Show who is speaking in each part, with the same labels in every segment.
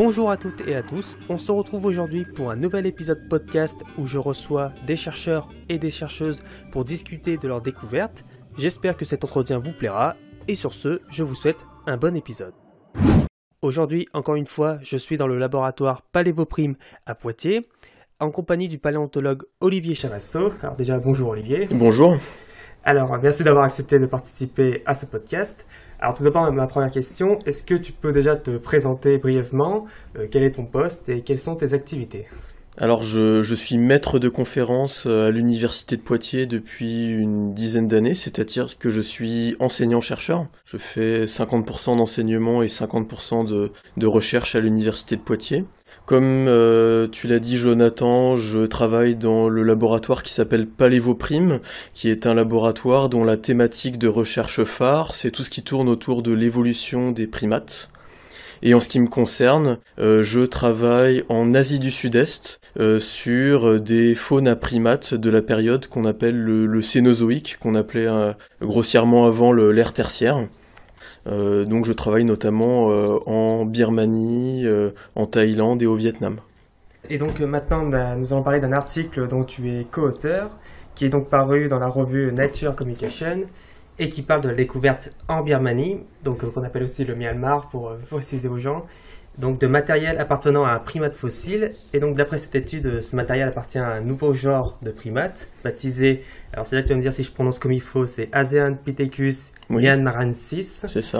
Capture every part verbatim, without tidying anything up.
Speaker 1: Bonjour à toutes et à tous, on se retrouve aujourd'hui pour un nouvel épisode podcast où je reçois des chercheurs et des chercheuses pour discuter de leurs découvertes. J'espère que cet entretien vous plaira et sur ce, je vous souhaite un bon épisode. Aujourd'hui, encore une fois, je suis dans le laboratoire Palévoprime à Poitiers en compagnie du paléontologue Olivier Chavasso. Alors déjà, bonjour Olivier.
Speaker 2: Bonjour.
Speaker 1: Alors, merci d'avoir accepté de participer à ce podcast. Alors tout d'abord, ma première question, est-ce que tu peux déjà te présenter brièvement, euh, quel est ton poste et quelles sont tes activités ?
Speaker 2: Alors je, je suis maître de conférence à l'université de Poitiers depuis une dizaine d'années, c'est-à-dire que je suis enseignant-chercheur. Je fais cinquante pour cent d'enseignement et cinquante pour cent de, de recherche à l'université de Poitiers. Comme euh, tu l'as dit Jonathan, je travaille dans le laboratoire qui s'appelle Palévoprime, qui est un laboratoire dont la thématique de recherche phare, c'est tout ce qui tourne autour de l'évolution des primates. Et en ce qui me concerne, euh, je travaille en Asie du Sud-Est euh, sur des faunes à primates de la période qu'on appelle le, le Cénozoïque, qu'on appelait euh, grossièrement avant le, l'ère tertiaire. Euh, donc je travaille notamment euh, en Birmanie, euh, en Thaïlande et au Vietnam.
Speaker 1: Et donc euh, maintenant, bah, nous allons parler d'un article dont tu es co-auteur, qui est donc paru dans la revue Nature Communication, et qui parle de la découverte en Birmanie, donc euh, qu'on appelle aussi le Myanmar pour euh, préciser aux gens, donc de matériel appartenant à un primate fossile. Et donc d'après cette étude, ce matériel appartient à un nouveau genre de primate, baptisé, alors c'est là que tu vas me dire si je prononce comme il faut, c'est Azeanthpithecus
Speaker 2: Oui.
Speaker 1: myanmarensis.
Speaker 2: C'est ça.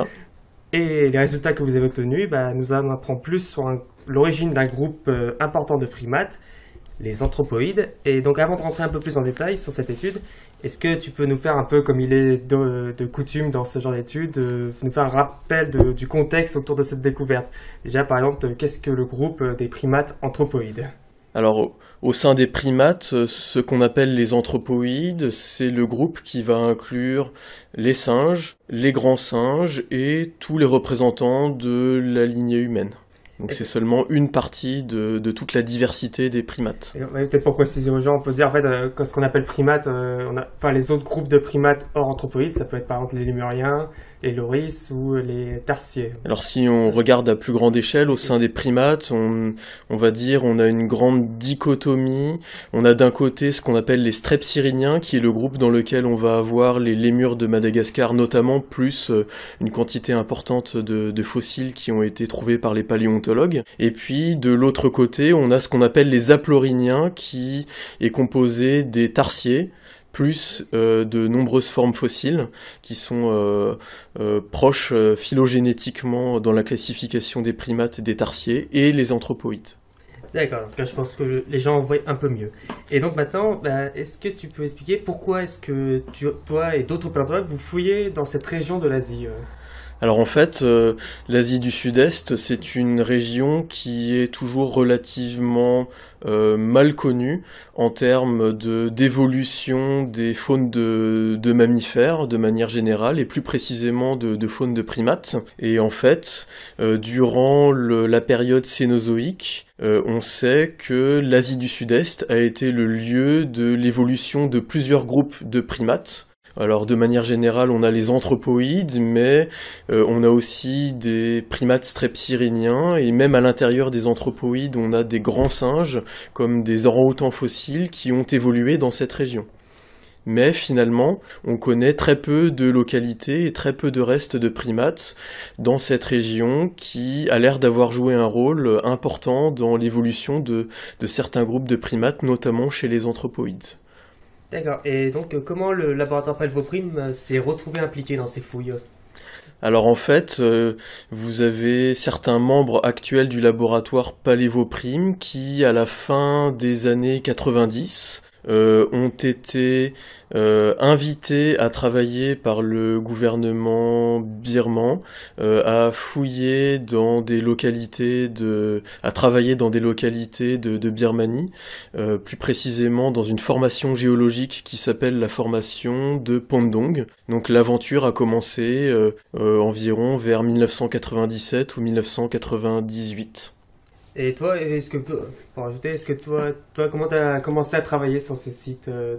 Speaker 1: Et les résultats que vous avez obtenus, bah, nous en apprend plus sur un, l'origine d'un groupe euh, important de primates, les anthropoïdes. Et donc avant de rentrer un peu plus en détail sur cette étude, est-ce que tu peux nous faire un peu comme il est de, de coutume dans ce genre d'études, euh, nous faire un rappel de, du contexte autour de cette découverte? Déjà par exemple, qu'est-ce que le groupe des primates anthropoïdes?
Speaker 2: Alors au, au sein des primates, ce qu'on appelle les anthropoïdes, c'est le groupe qui va inclure les singes, les grands singes et tous les représentants de la lignée humaine. Donc c'est seulement une partie de, de toute la diversité des primates.
Speaker 1: Et, ouais, peut-être pour préciser aux gens, on peut dire en fait euh, que ce qu'on appelle primates, euh, on a, enfin les autres groupes de primates hors anthropoïdes, ça peut être par exemple les lémuriens, les loris ou les tarsiers.
Speaker 2: Alors si on regarde à plus grande échelle, au sein des primates, on, on va dire on a une grande dichotomie. On a d'un côté ce qu'on appelle les strepsirrhiniens, qui est le groupe dans lequel on va avoir les lémures de Madagascar notamment, plus euh, une quantité importante de, de fossiles qui ont été trouvés par les paléontologues. Et puis de l'autre côté, on a ce qu'on appelle les aplorhiniens, qui est composé des tarsiers, plus euh, de nombreuses formes fossiles qui sont euh, euh, proches euh, phylogénétiquement dans la classification des primates et des tarsiers, et les anthropoïdes.
Speaker 1: D'accord, donc là je pense que les gens voient un peu mieux. Et donc maintenant, bah, est-ce que tu peux expliquer pourquoi est-ce que tu, toi et d'autres paléontologues vous fouillez dans cette région de l'Asie?
Speaker 2: Alors en fait, euh, l'Asie du Sud-Est, c'est une région qui est toujours relativement euh, mal connue en termes de, d'évolution des faunes de, de mammifères de manière générale, et plus précisément de, de faunes de primates. Et en fait, euh, durant le, la période cénozoïque, euh, on sait que l'Asie du Sud-Est a été le lieu de l'évolution de plusieurs groupes de primates. Alors de manière générale, on a les anthropoïdes, mais euh, on a aussi des primates strepsirrhiniens, et même à l'intérieur des anthropoïdes, on a des grands singes, comme des orang-outans fossiles, qui ont évolué dans cette région. Mais finalement, on connaît très peu de localités et très peu de restes de primates dans cette région, qui a l'air d'avoir joué un rôle important dans l'évolution de, de certains groupes de primates, notamment chez les anthropoïdes.
Speaker 1: D'accord, et donc euh, comment le laboratoire Palévoprime euh, s'est retrouvé impliqué dans ces fouilles?
Speaker 2: Alors en fait, euh, vous avez certains membres actuels du laboratoire Palévoprime qui, à la fin des années quatre-vingt-dix, euh, ont été euh, invités à travailler par le gouvernement birman, euh, à fouiller dans des localités de, à travailler dans des localités de, de Birmanie, euh, plus précisément dans une formation géologique qui s'appelle la formation de Pondong. Donc l'aventure a commencé euh, euh, environ vers mille neuf cent quatre-vingt-dix-sept ou mille neuf cent quatre-vingt-dix-huit.
Speaker 1: Et toi, est-ce que, pour ajouter, est-ce que toi, toi comment tu as commencé à travailler sur ces sites euh...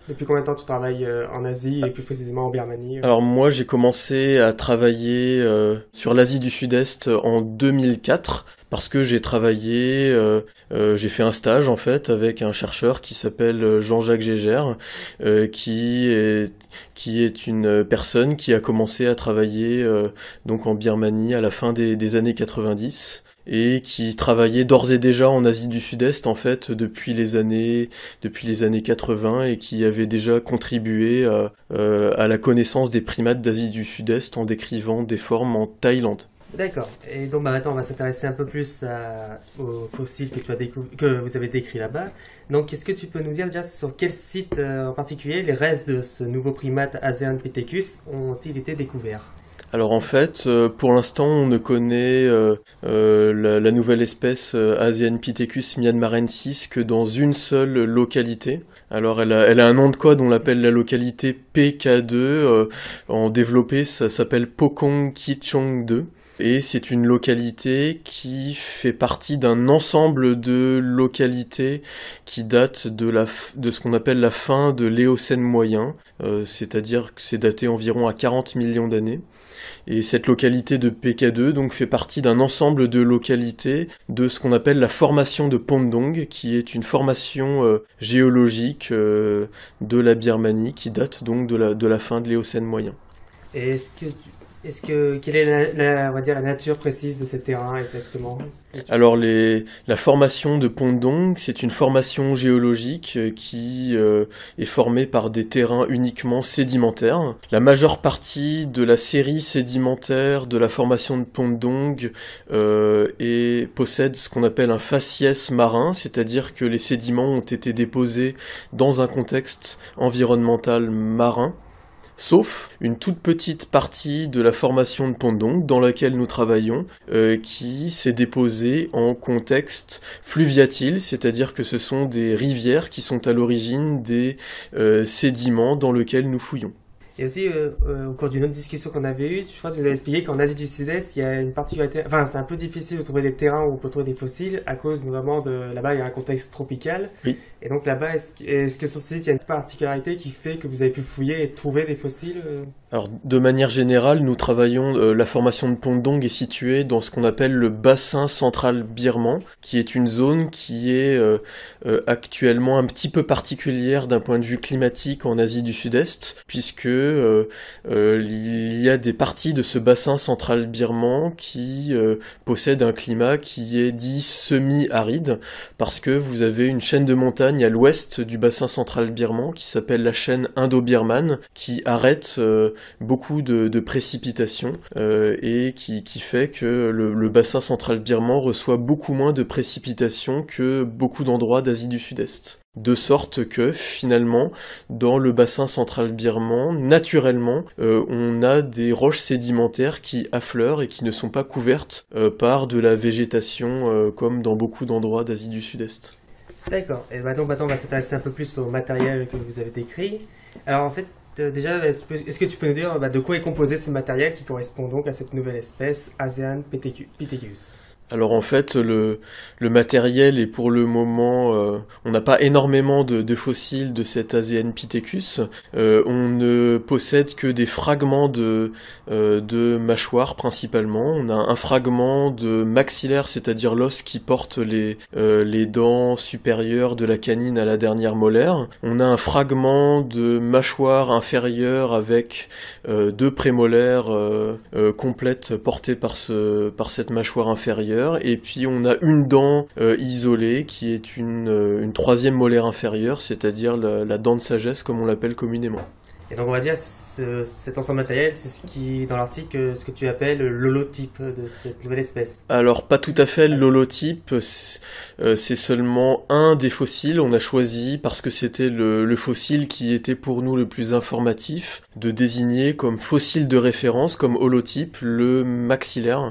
Speaker 1: Depuis combien de temps tu travailles euh, en Asie et plus précisément en Birmanie? euh
Speaker 2: Alors moi j'ai commencé à travailler euh, sur l'Asie du Sud-Est en deux mille quatre parce que j'ai travaillé, euh, euh, j'ai fait un stage en fait avec un chercheur qui s'appelle Jean-Jacques Gégère, euh, qui est qui est une personne qui a commencé à travailler euh, donc en Birmanie à la fin des, des années quatre-vingt-dix. Et qui travaillait d'ores et déjà en Asie du Sud-Est en fait depuis les années depuis les années quatre-vingts et qui avait déjà contribué à, euh, à la connaissance des primates d'Asie du Sud-Est en décrivant des formes en Thaïlande.
Speaker 1: D'accord. Et donc bah, maintenant on va s'intéresser un peu plus à- aux fossiles que tu as décou- que vous avez décrits là-bas. Donc est-ce que tu peux nous dire déjà sur quel site euh, en particulier les restes de ce nouveau primate Aseanpithecus ont-ils été découverts?
Speaker 2: Alors en fait, euh, pour l'instant, on ne connaît euh, euh, la, la nouvelle espèce euh, Aseanpithecus myanmarensis que dans une seule localité. Alors elle a, elle a un nom de code, on l'appelle la localité P K deux. Euh, en développé, ça s'appelle Pokong Kichong deux. Et c'est une localité qui fait partie d'un ensemble de localités qui datent de, la, f- de ce qu'on appelle la fin de l'Éocène moyen, euh, c'est-à-dire que c'est daté environ à quarante millions d'années. Et cette localité de P K deux donc fait partie d'un ensemble de localités de ce qu'on appelle la formation de Pondong, qui est une formation euh, géologique euh, de la Birmanie qui date donc de la, de la fin de l'Éocène moyen.
Speaker 1: Et est-ce que tu- est-ce que quelle est la, la- on va dire la nature précise de ces terrains exactement? Est-ce que tu-
Speaker 2: Alors les, la formation de Pondong, c'est une formation géologique euh, qui euh, est formée par des terrains uniquement sédimentaires. La majeure partie de la série sédimentaire de la formation de Pondong euh, et possède ce qu'on appelle un faciès marin, c'est-à-dire que les sédiments ont été déposés dans un contexte environnemental marin. Sauf une toute petite partie de la formation de Pondong dans laquelle nous travaillons, euh, qui s'est déposée en contexte fluviatile, c'est-à-dire que ce sont des rivières qui sont à l'origine des euh, sédiments dans lesquels nous fouillons.
Speaker 1: Et aussi, euh, euh, au cours d'une autre discussion qu'on avait eue, je crois que tu nous avais expliqué qu'en Asie du Sud-Est, il y a une particularité, enfin, c'est un peu difficile de trouver des terrains où on peut trouver des fossiles à cause notamment de, là-bas, il y a un contexte tropical.
Speaker 2: Oui.
Speaker 1: Et donc là-bas, est-ce, que- est-ce que sur ce site, il y a une particularité qui fait que vous avez pu fouiller et trouver des fossiles? euh
Speaker 2: Alors, de manière générale, nous travaillons, euh, la formation de Pondong est située dans ce qu'on appelle le bassin central birman, qui est une zone qui est euh, euh, actuellement un petit peu particulière d'un point de vue climatique en Asie du Sud-Est, puisque euh, euh, il y a des parties de ce bassin central birman qui euh, possèdent un climat qui est dit semi-aride, parce que vous avez une chaîne de montagnes à l'ouest du bassin central birman qui s'appelle la chaîne indo-birmane, qui arrête euh, beaucoup de, de précipitations euh, et qui, qui fait que le, le bassin central birman reçoit beaucoup moins de précipitations que beaucoup d'endroits d'Asie du Sud-Est. De sorte que finalement, dans le bassin central birman, naturellement, euh, on a des roches sédimentaires qui affleurent et qui ne sont pas couvertes euh, par de la végétation euh, comme dans beaucoup d'endroits d'Asie du Sud-Est.
Speaker 1: D'accord. Et bah donc maintenant, on va s'intéresser un peu plus au matériel que vous avez décrit. Alors en fait, euh, déjà, est-ce que est-ce que tu peux nous dire bah, de quoi est composé ce matériel qui correspond donc à cette nouvelle espèce Aseanpithecus?
Speaker 2: Alors en fait, le, le matériel est pour le moment, euh, on n'a pas énormément de, de fossiles de cet Aseanpithecus. Euh, on ne possède que des fragments de, euh, de mâchoire principalement. On a un fragment de maxillaire, c'est-à-dire l'os qui porte les, euh, les dents supérieures de la canine à la dernière molaire. On a un fragment de mâchoire inférieure avec euh, deux prémolaires euh, euh, complètes portées par, ce, par cette mâchoire inférieure. Et puis on a une dent euh, isolée qui est une, euh, une troisième molaire inférieure, c'est-à-dire la, la dent de sagesse comme on l'appelle communément.
Speaker 1: Et donc on va dire ce- cet ensemble matériel, c'est ce qui dans l'article ce que tu appelles l'holotype de cette nouvelle espèce.
Speaker 2: Alors pas tout à fait l'holotype, c'est euh, c'est seulement un des fossiles. On a choisi, parce que c'était le, le fossile qui était pour nous le plus informatif, de désigner comme fossile de référence, comme holotype, le maxillaire.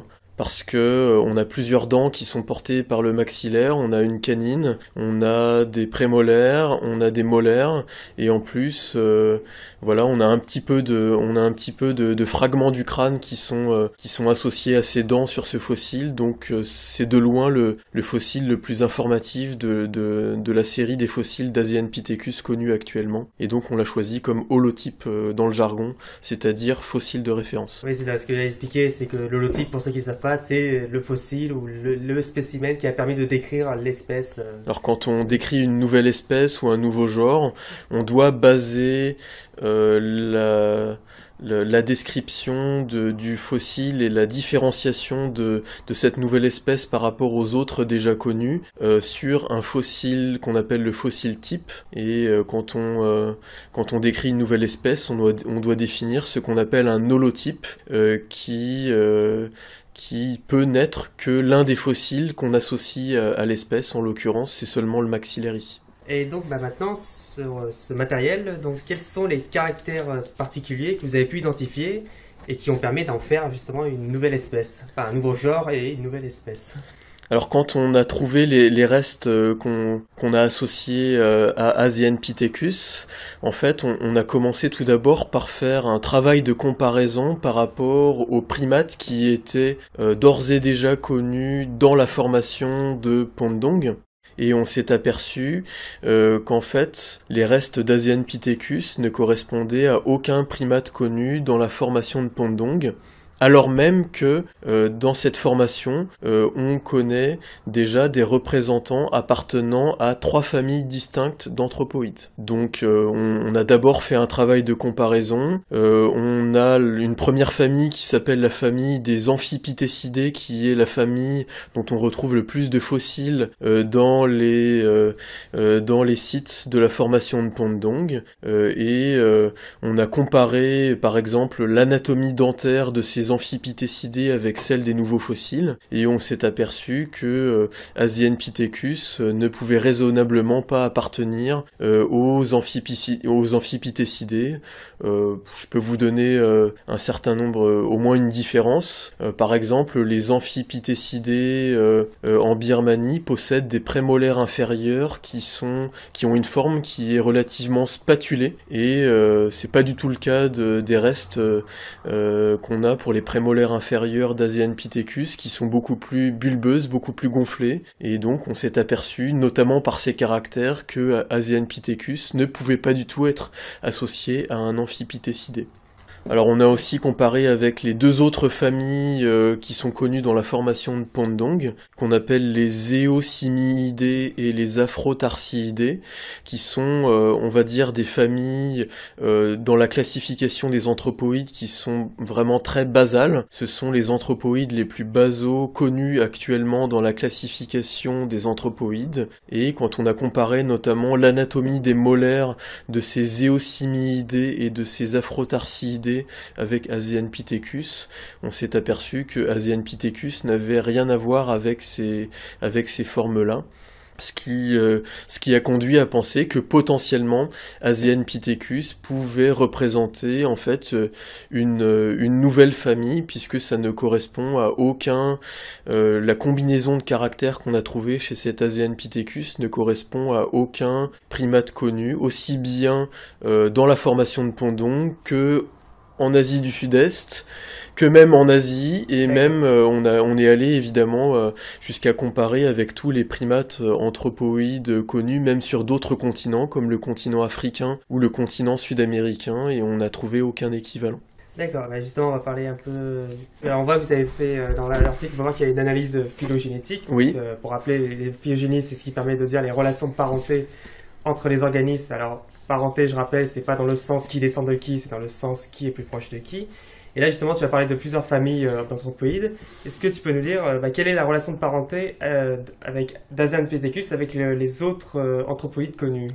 Speaker 2: parce que euh, on a plusieurs dents qui sont portées par le maxillaire, on a une canine, on a des prémolaires, on a des molaires, et en plus, euh, voilà, on a un petit peu de, on a un petit peu de, de fragments du crâne qui sont euh, qui sont associés à ces dents sur ce fossile. Donc euh, c'est de loin le, le fossile le plus informatif de, de de la série des fossiles d'Asianpithecus connus actuellement. Et donc on l'a choisi comme holotype euh, dans le jargon, c'est-à-dire fossile de référence.
Speaker 1: Oui, c'est ça. Ce que j'ai expliqué, c'est que l'holotype, pour ceux qui ne savent pas, c'est le fossile ou le, le spécimen qui a permis de décrire l'espèce.
Speaker 2: Alors quand on décrit une nouvelle espèce ou un nouveau genre, on doit baser euh, la, la, la description de, du fossile et la différenciation de, de cette nouvelle espèce par rapport aux autres déjà connus euh, sur un fossile qu'on appelle le fossile type. Et euh, quand on euh, quand on décrit une nouvelle espèce, on doit on doit définir ce qu'on appelle un holotype euh, qui euh, qui peut n'être que l'un des fossiles qu'on associe à, à l'espèce. En l'occurrence, c'est seulement le maxillaire ici.
Speaker 1: Et donc bah maintenant, sur ce matériel, donc, quels sont les caractères particuliers que vous avez pu identifier et qui ont permis d'en faire justement une nouvelle espèce, enfin un nouveau genre et une nouvelle espèce?
Speaker 2: Alors quand on a trouvé les, les restes euh, qu'on qu'on a associés euh, à Asianpithecus, en fait on, on a commencé tout d'abord par faire un travail de comparaison par rapport aux primates qui étaient euh, d'ores et déjà connus dans la formation de Pondong. Et on s'est aperçu euh, qu'en fait, les restes d'Asianpithecus ne correspondaient à aucun primate connu dans la formation de Pondong, alors même que euh, dans cette formation, euh, on connaît déjà des représentants appartenant à trois familles distinctes d'anthropoïdes. Donc euh, on, on a d'abord fait un travail de comparaison, euh, on a une première famille qui s'appelle la famille des Amphipithecidae, qui est la famille dont on retrouve le plus de fossiles euh, dans les euh, euh, dans les sites de la formation de Pondong, euh, et euh, on a comparé par exemple l'anatomie dentaire de ces Amphipithecidae avec celle des nouveaux fossiles, et on s'est aperçu que euh, Asianpithecus euh, ne pouvait raisonnablement pas appartenir euh, aux, amphipici- aux Amphipithecidae. Euh, je peux vous donner euh, un certain nombre, euh, au moins une différence. Euh, par exemple, les Amphipithecidae euh, euh, en Birmanie possèdent des prémolaires inférieurs qui sont qui ont une forme qui est relativement spatulée, et euh, c'est pas du tout le cas de, des restes euh, euh, qu'on a pour les prémolaires inférieures d'Asianpithecus, qui sont beaucoup plus bulbeuses, beaucoup plus gonflées, et donc on s'est aperçu, notamment par ces caractères, que Asianpithecus ne pouvait pas du tout être associé à un Amphipithecidae. Alors on a aussi comparé avec les deux autres familles euh, qui sont connues dans la formation de Pondong, qu'on appelle les Eosimiidae et les Afrotarsiidae, qui sont, euh, on va dire, des familles euh, dans la classification des anthropoïdes qui sont vraiment très basales. Ce sont les anthropoïdes les plus basaux connus actuellement dans la classification des anthropoïdes. Et quand on a comparé notamment l'anatomie des molaires de ces Eosimiidae et de ces Afrotarsiidae avec Asianpithecus, on s'est aperçu que Asianpithecus n'avait rien à voir avec ces, avec ces formes-là. Ce qui, euh, ce qui a conduit à penser que potentiellement Asianpithecus pouvait représenter en fait une, une nouvelle famille, puisque ça ne correspond à aucun... Euh, la combinaison de caractères qu'on a trouvé chez cet Asianpithecus ne correspond à aucun primate connu, aussi bien euh, dans la formation de Pondong que en Asie du Sud-Est, que même en Asie, et même euh, on, a, on est allé évidemment euh, jusqu'à comparer avec tous les primates euh, anthropoïdes connus, même sur d'autres continents, comme le continent africain ou le continent sud-américain, et on n'a trouvé aucun équivalent.
Speaker 1: D'accord, bah justement on va parler un peu... Alors, on voit que vous avez fait, euh, dans l'article, on va voir qu'il y a une analyse phylogénétique.
Speaker 2: Oui.
Speaker 1: Donc, euh, pour rappeler, les phylogénies, c'est ce qui permet de dire les relations de parenté entre les organismes. Alors, parenté, je rappelle, c'est pas dans le sens qui descend de qui, c'est dans le sens qui est plus proche de qui. Et là, justement, tu vas parler de plusieurs familles euh, d'anthropoïdes. Est-ce que tu peux nous dire euh, bah, quelle est la relation de parenté euh, avec d'Asianpithecus avec le, les autres euh, anthropoïdes connus?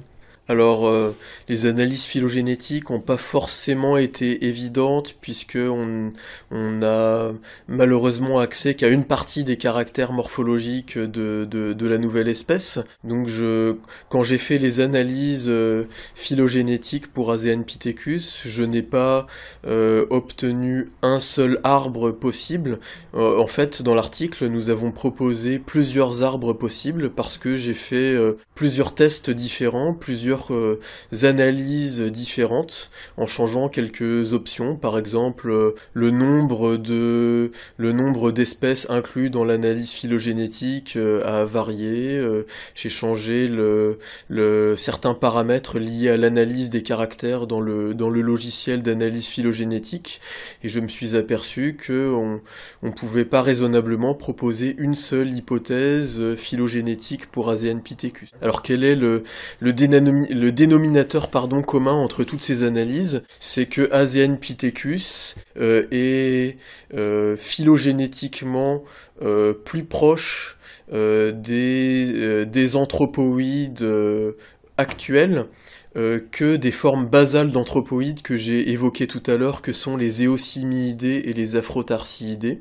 Speaker 2: Alors, euh, les analyses phylogénétiques n'ont pas forcément été évidentes puisque on, on a malheureusement accès qu'à une partie des caractères morphologiques de, de, de la nouvelle espèce. Donc, je, quand j'ai fait les analyses euh, phylogénétiques pour Azeanpithecus, je n'ai pas euh, obtenu un seul arbre possible. Euh, en fait, dans l'article, nous avons proposé plusieurs arbres possibles parce que j'ai fait euh, plusieurs tests différents, plusieurs Euh, analyses différentes en changeant quelques options, par exemple euh, le nombre de le nombre d'espèces inclus dans l'analyse phylogénétique euh, a varié. Euh, j'ai changé le, le certains paramètres liés à l'analyse des caractères dans le dans le logiciel d'analyse phylogénétique et je me suis aperçu que on on pouvait pas raisonnablement proposer une seule hypothèse euh, phylogénétique pour Azeanpithecus. Alors quel est le le dénomi le dénominateur pardon, commun entre toutes ces analyses, c'est que Azeanpithecus euh, est euh, phylogénétiquement euh, plus proche euh, des, euh, des anthropoïdes euh, actuels euh, que des formes basales d'anthropoïdes que j'ai évoquées tout à l'heure, que sont les éosimiidés et les afrotarsiidés.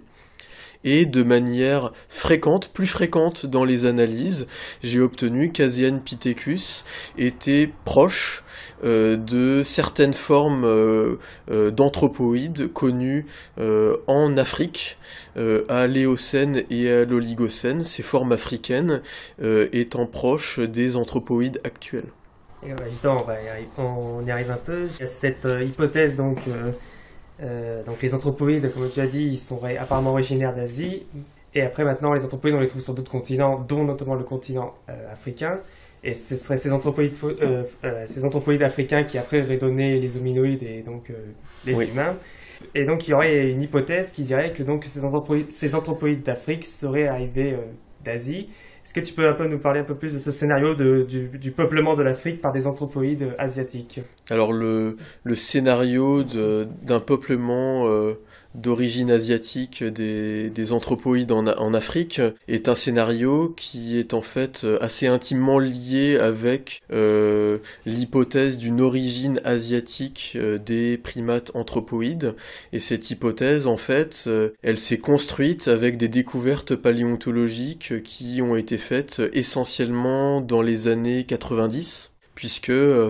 Speaker 2: Et de manière fréquente, plus fréquente dans les analyses, j'ai obtenu qu'Azeanpithecus était proche euh, de certaines formes euh, euh, d'anthropoïdes connues euh, en Afrique, euh, à l'Éocène et à l'Oligocène, ces formes africaines euh, étant proches des anthropoïdes actuels.
Speaker 1: Et ouais, justement, on, va y arriver, on y arrive un peu. Il y a cette euh, hypothèse donc... Euh... Euh, donc les anthropoïdes, comme tu as dit, ils sont apparemment originaires d'Asie. Et après, maintenant, les anthropoïdes, on les trouve sur d'autres continents, dont notamment le continent euh, africain. Et ce seraient ces anthropoïdes, euh, euh, ces anthropoïdes africains qui après auraient donné les hominoïdes et donc euh, les
Speaker 2: oui.
Speaker 1: humains. Et donc il y aurait une hypothèse qui dirait que donc ces anthropoïdes, ces anthropoïdes d'Afrique seraient arrivés euh, d'Asie. Est-ce que tu peux un peu nous parler un peu plus de ce scénario de, du, du peuplement de l'Afrique par des anthropoïdes asiatiques?
Speaker 2: Alors le, le scénario de, d'un peuplement euh, d'origine asiatique des, des anthropoïdes en, en Afrique est un scénario qui est en fait assez intimement lié avec euh, l'hypothèse d'une origine asiatique euh, des primates anthropoïdes. Et cette hypothèse, en fait, euh, elle s'est construite avec des découvertes paléontologiques qui ont été faites essentiellement dans les années quatre-vingt-dix. Puisque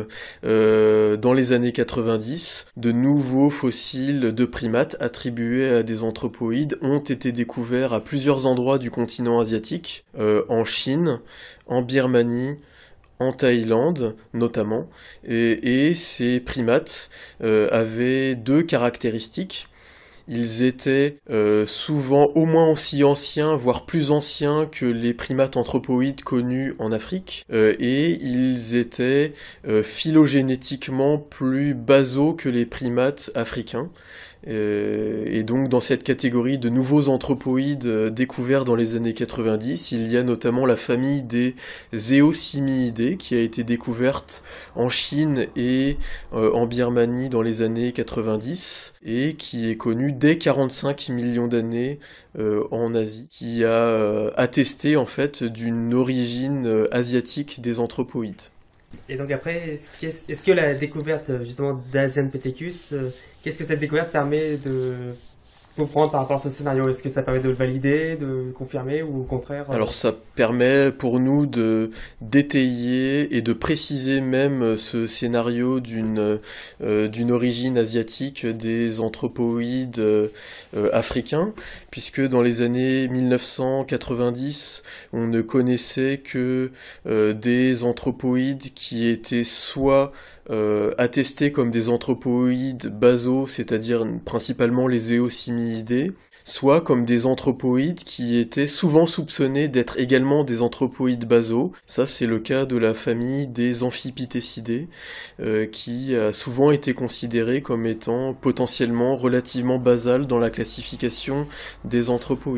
Speaker 2: euh, dans les années quatre-vingt-dix, de nouveaux fossiles de primates attribués à des anthropoïdes ont été découverts à plusieurs endroits du continent asiatique, euh, en Chine, en Birmanie, en Thaïlande notamment, et, et ces primates euh, avaient deux caractéristiques. Ils étaient euh, souvent au moins aussi anciens, voire plus anciens que les primates anthropoïdes connus en Afrique, euh, et ils étaient euh, phylogénétiquement plus basaux que les primates africains. Euh, et donc dans cette catégorie de nouveaux anthropoïdes euh, découverts dans les années quatre-vingt-dix, il y a notamment la famille des éosimiidés qui a été découverte en Chine et euh, en Birmanie dans les années quatre-vingt-dix et qui est connue dès quarante-cinq millions d'années euh, en Asie, qui a euh, attesté en fait d'une origine euh, asiatique des anthropoïdes.
Speaker 1: Et donc après, est-ce, est-ce que la découverte justement d'Azeanpithecus, euh, qu'est-ce que cette découverte permet de comprendre par rapport à ce scénario? Est-ce que ça permet de le valider, de le confirmer ou au contraire euh...
Speaker 2: Alors ça permet pour nous de d'étayer et de préciser même ce scénario d'une euh, d'une origine asiatique des anthropoïdes euh, africains, puisque dans les années mille neuf cent quatre-vingt-dix, on ne connaissait que euh, des anthropoïdes qui étaient soit Euh, attestés comme des anthropoïdes basaux, c'est-à-dire principalement les éosimiidés, soit comme des anthropoïdes qui étaient souvent soupçonnés d'être également des anthropoïdes basaux. Ça, c'est le cas de la famille des amphipithécidés, euh, qui a souvent été considérée comme étant potentiellement relativement basale dans la classification des anthropoïdes.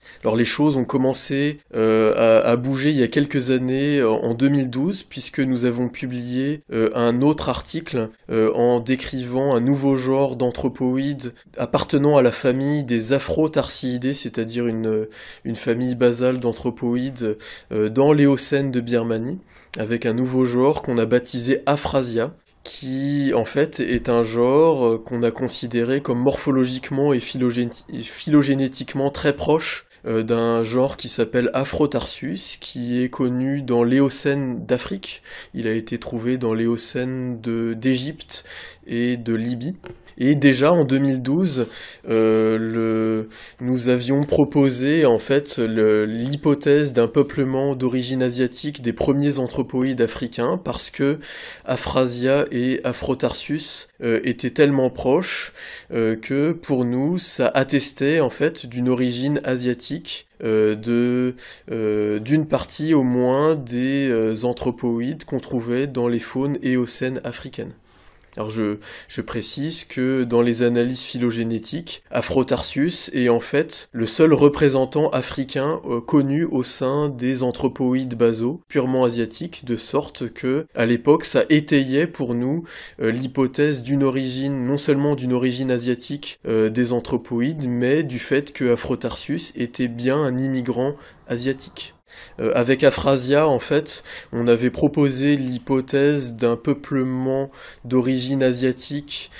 Speaker 2: Alors les choses ont commencé euh, à, à bouger il y a quelques années, en, en deux mille douze, puisque nous avons publié euh, un autre article euh, en décrivant un nouveau genre d'anthropoïdes appartenant à la famille des Afrotarsiidés, c'est-à-dire une, une famille basale d'anthropoïdes euh, dans l'Éocène de Birmanie, avec un nouveau genre qu'on a baptisé Aphrasia, qui en fait est un genre qu'on a considéré comme morphologiquement et phylogéné- phylogénétiquement très proche euh, d'un genre qui s'appelle Afrotarsus, qui est connu dans l'Éocène d'Afrique. Il a été trouvé dans l'Éocène de, d'Égypte et de Libye. Et déjà en deux mille douze, euh, le, nous avions proposé en fait le, l'hypothèse d'un peuplement d'origine asiatique des premiers anthropoïdes africains, parce que Aphrasia et Afrotarsus euh, étaient tellement proches euh, que pour nous ça attestait en fait d'une origine asiatique euh, de euh, d'une partie au moins des euh, anthropoïdes qu'on trouvait dans les faunes éocènes africaines. Alors je, je précise que dans les analyses phylogénétiques, Afrotarsus est en fait le seul représentant africain euh, connu au sein des anthropoïdes basaux, purement asiatiques, de sorte que à l'époque ça étayait pour nous euh, l'hypothèse d'une origine, non seulement d'une origine asiatique euh, des anthropoïdes, mais du fait que Afrotarsus était bien un immigrant asiatique. Euh, avec Aphrasia, en fait, on avait proposé l'hypothèse d'un peuplement d'origine asiatique,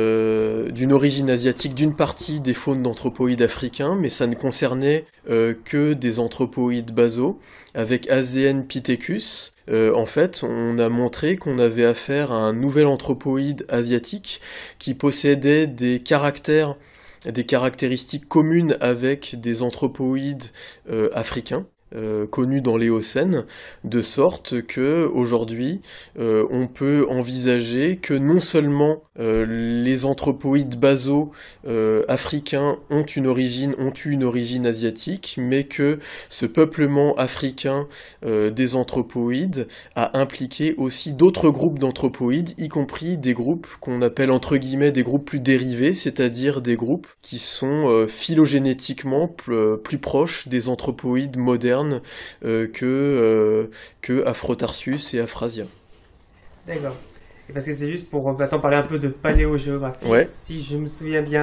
Speaker 2: euh, d'une origine asiatique d'une partie des faunes d'anthropoïdes africains, mais ça ne concernait euh, que des anthropoïdes basaux. Avec Azeanpithecus, euh, en fait, on a montré qu'on avait affaire à un nouvel anthropoïde asiatique qui possédait des caractères, des caractéristiques communes avec des anthropoïdes euh, africains. Euh, connus dans l'Éocène, de sorte que aujourd'hui euh, on peut envisager que non seulement euh, les anthropoïdes basaux euh, africains ont une origine, ont eu une origine asiatique, mais que ce peuplement africain euh, des anthropoïdes a impliqué aussi d'autres groupes d'anthropoïdes, y compris des groupes qu'on appelle entre guillemets des groupes plus dérivés, c'est-à-dire des groupes qui sont euh, phylogénétiquement pl- plus proches des anthropoïdes modernes Euh, que, euh, que Afrotarsus et Aphrasia.
Speaker 1: D'accord. Et parce que c'est juste pour maintenant parler un peu de paléogéographie.
Speaker 2: Ouais.
Speaker 1: Si je me souviens bien,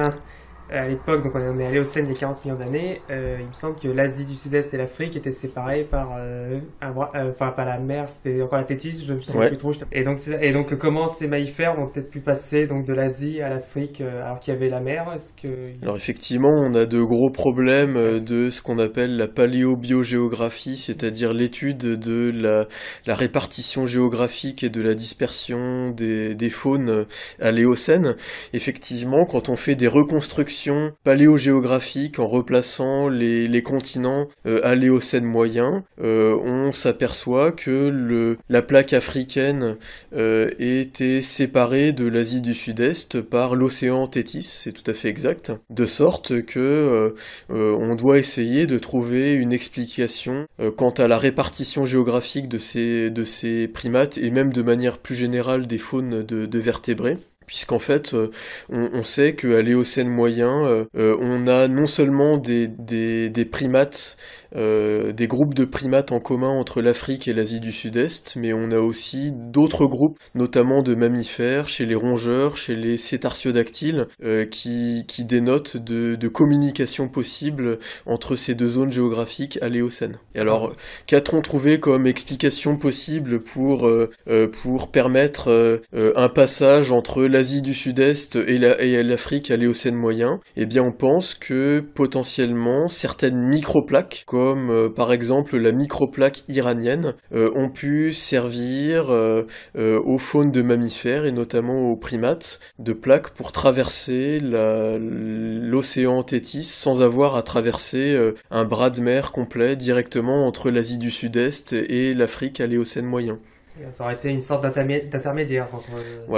Speaker 1: à l'époque, donc on est à l'Éocène il y a quarante millions d'années, euh, il me semble que l'Asie du Sud-Est et l'Afrique étaient séparées par, euh, un bras- euh, enfin pas la mer, c'était encore la Tétis, je me souviens
Speaker 2: Ouais.
Speaker 1: plus trop. Et donc, c'est- et donc comment ces mammifères ont peut-être pu passer donc de l'Asie à l'Afrique euh, alors qu'il y avait la mer? Est-ce que
Speaker 2: Alors effectivement, on a de gros problèmes euh, de ce qu'on appelle la paléobiogéographie, c'est-à-dire l'étude de la, la répartition géographique et de la dispersion des, des faunes à l'Éocène. Effectivement, quand on fait des reconstructions paléogéographiques en replaçant les, les continents euh, à l'Éocène moyen, euh, on s'aperçoit que le, la plaque africaine euh, était séparée de l'Asie du Sud-Est par l'océan Tétis, c'est tout à fait exact, de sorte que euh, euh, on doit essayer de trouver une explication euh, quant à la répartition géographique de ces, de ces primates et même de manière plus générale des faunes de, de vertébrés. Puisqu'en fait, euh, on, on sait qu'à l'Éocène moyen, euh, euh, on a non seulement des, des, des primates, euh, des groupes de primates en commun entre l'Afrique et l'Asie du Sud-Est, mais on a aussi d'autres groupes, notamment de mammifères, chez les rongeurs, chez les cétartiodactyles, euh, qui, qui dénotent de, de communication possible entre ces deux zones géographiques à l'Éocène. Et alors, qu'a-t-on trouvé comme explication possible pour, euh, euh, pour permettre euh, euh, un passage entre l'Asie du Sud-Est et, la, et l'Afrique à l'Éocène moyen? Eh bien, on pense que potentiellement certaines microplaques, comme euh, par exemple la microplaque iranienne, euh, ont pu servir euh, euh, aux faunes de mammifères et notamment aux primates de plaques pour traverser la, l'océan Tétis sans avoir à traverser euh, un bras de mer complet directement entre l'Asie du Sud-Est et l'Afrique à l'Éocène moyen.
Speaker 1: ça aurait été une sorte d'intermé- d'intermédiaire entre. euh,
Speaker 2: Voilà.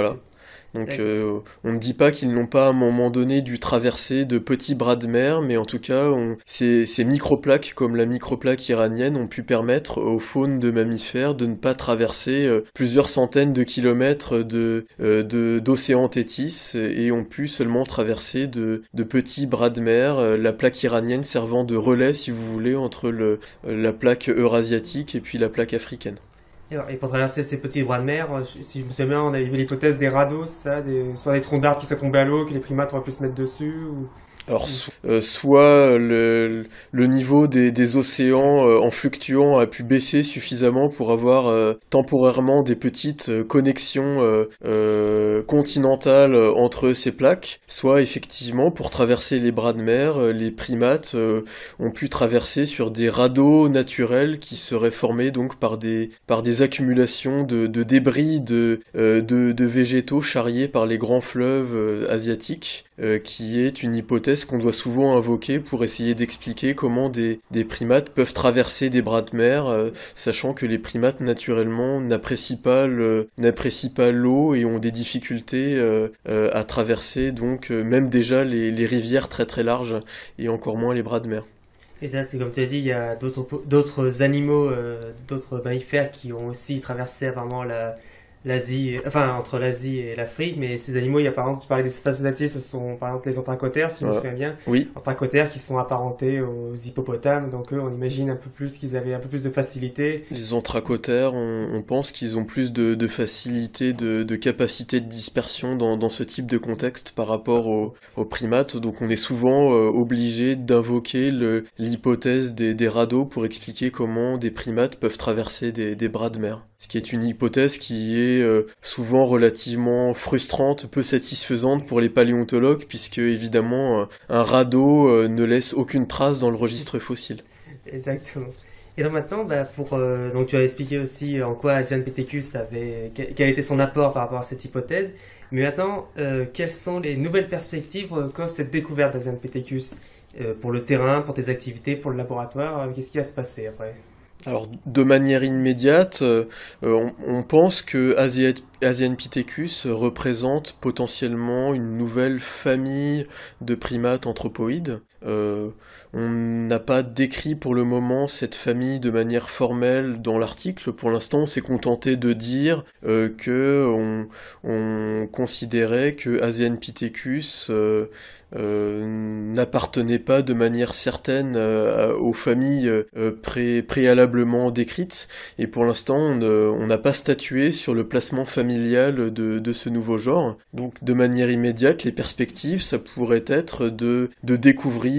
Speaker 2: Donc euh, on ne dit pas qu'ils n'ont pas à un moment donné dû traverser de petits bras de mer, mais en tout cas on, ces, ces microplaques comme la microplaque iranienne ont pu permettre aux faunes de mammifères de ne pas traverser euh, plusieurs centaines de kilomètres de, euh, de, d'océan Tétis et ont pu seulement traverser de, de petits bras de mer, euh, la plaque iranienne servant de relais si vous voulez entre le, la plaque eurasiatique et puis la plaque africaine.
Speaker 1: Et pour traverser ces petits bras de mer, si je me souviens bien, on avait vu l'hypothèse des radeaux, c'est ça, des, soit des troncs d'arbres qui sont tombés à l'eau, que les primates auraient pu se mettre dessus ou...
Speaker 2: Alors, so- euh, soit le, le niveau des, des océans euh, en fluctuant a pu baisser suffisamment pour avoir euh, temporairement des petites euh, connexions euh, euh, continentales euh, entre ces plaques, soit effectivement pour traverser les bras de mer, euh, les primates euh, ont pu traverser sur des radeaux naturels qui seraient formés donc par des, par des accumulations de, de débris de, euh, de, de végétaux charriés par les grands fleuves euh, asiatiques, euh, qui est une hypothèse qu'on doit souvent invoquer pour essayer d'expliquer comment des, des primates peuvent traverser des bras de mer, euh, sachant que les primates naturellement n'apprécient pas le, n'apprécient pas l'eau et ont des difficultés euh, euh, à traverser donc euh, même déjà les, les rivières très très larges et encore moins les bras de mer.
Speaker 1: Et ça, c'est comme tu as dit, il y a d'autres, d'autres animaux, euh, d'autres mammifères qui ont aussi traversé apparemment la... l'Asie, enfin entre l'Asie et l'Afrique, mais ces animaux, il y a par exemple, tu parlais des cétacés, ce sont par exemple les anthracotères, si je me souviens bien.
Speaker 2: Oui.
Speaker 1: Anthracotères qui sont apparentés aux hippopotames, donc eux, on imagine un peu plus qu'ils avaient un peu plus de facilité.
Speaker 2: Les anthracotères, on, on pense qu'ils ont plus de, de facilité, de, de capacité de dispersion dans, dans ce type de contexte par rapport aux, aux primates, donc on est souvent euh, obligé d'invoquer le, l'hypothèse des, des radeaux pour expliquer comment des primates peuvent traverser des, des bras de mer. Ce qui est une hypothèse qui est euh, souvent relativement frustrante, peu satisfaisante pour les paléontologues, puisque évidemment un, un radeau euh, ne laisse aucune trace dans le registre fossile.
Speaker 1: Exactement. Et donc maintenant, bah, pour, euh, donc tu as expliqué aussi en quoi Asianpithecus avait, quel était son apport par rapport à cette hypothèse. Mais maintenant, euh, quelles sont les nouvelles perspectives euh, qu'offre cette découverte d'Asianpithecus euh, pour le terrain, pour tes activités, pour le laboratoire? euh, Qu'est-ce qui va se passer après?
Speaker 2: Alors, de manière immédiate, euh, on, on pense que Asianpithecus représente potentiellement une nouvelle famille de primates anthropoïdes. Euh, on n'a pas décrit pour le moment cette famille de manière formelle dans l'article. Pour l'instant, on s'est contenté de dire euh, que on, on considérait que Asianpithecus euh, euh, n'appartenait pas de manière certaine euh, aux familles euh, pré- préalablement décrites. Et pour l'instant, on euh, on n'a pas statué sur le placement familial de, de ce nouveau genre. Donc, de manière immédiate, les perspectives, ça pourrait être de, de découvrir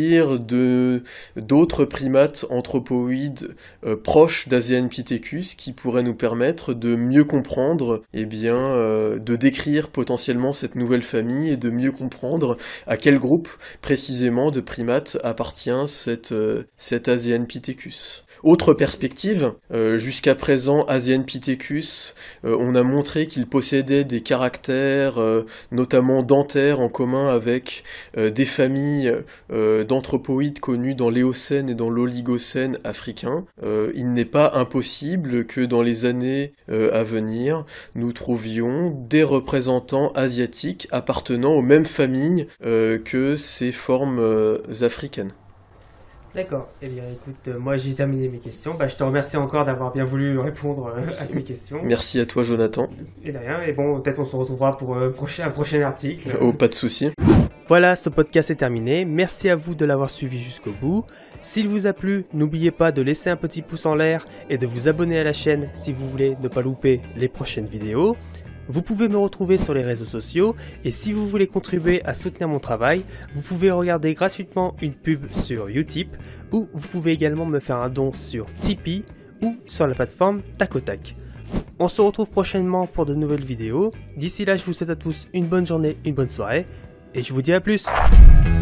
Speaker 2: de d'autres primates anthropoïdes euh, proches d'Asianpithecus qui pourraient nous permettre de mieux comprendre, eh bien, euh, de décrire potentiellement cette nouvelle famille et de mieux comprendre à quel groupe précisément de primates appartient cette, euh, cet Asianpithecus. Autre perspective, euh, jusqu'à présent, Asianpithecus, euh, on a montré qu'il possédait des caractères, euh, notamment dentaires, en commun avec euh, des familles euh, d'anthropoïdes connues dans l'Éocène et dans l'Oligocène africain. Euh, il n'est pas impossible que dans les années euh, à venir, nous trouvions des représentants asiatiques appartenant aux mêmes familles euh, que ces formes euh, africaines.
Speaker 1: D'accord. Eh bien, écoute, euh, moi j'ai terminé mes questions. Bah, je te remercie encore d'avoir bien voulu répondre euh, à ces questions.
Speaker 2: Merci à toi, Jonathan.
Speaker 1: Et de rien. Et bon, peut-être on se retrouvera pour euh, prochain, un prochain article.
Speaker 2: Oh, pas de souci.
Speaker 1: Voilà, ce podcast est terminé. Merci à vous de l'avoir suivi jusqu'au bout. S'il vous a plu, n'oubliez pas de laisser un petit pouce en l'air et de vous abonner à la chaîne si vous voulez ne pas louper les prochaines vidéos. Vous pouvez me retrouver sur les réseaux sociaux et si vous voulez contribuer à soutenir mon travail, vous pouvez regarder gratuitement une pub sur Utip ou vous pouvez également me faire un don sur Tipeee ou sur la plateforme Tacotac. On se retrouve prochainement pour de nouvelles vidéos. D'ici là, je vous souhaite à tous une bonne journée, une bonne soirée et je vous dis à plus.